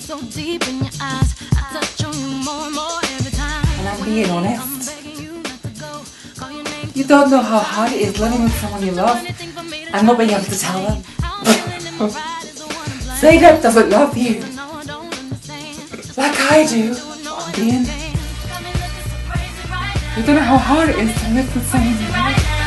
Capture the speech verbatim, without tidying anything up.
so deep in your eyes. I touch on you more and more every time. And I'm being honest. You don't know how hard it is living with someone you love and not being able to tell them. Say that doesn't love you like I do. I'm being. You don't know how hard it is to live with someone you love.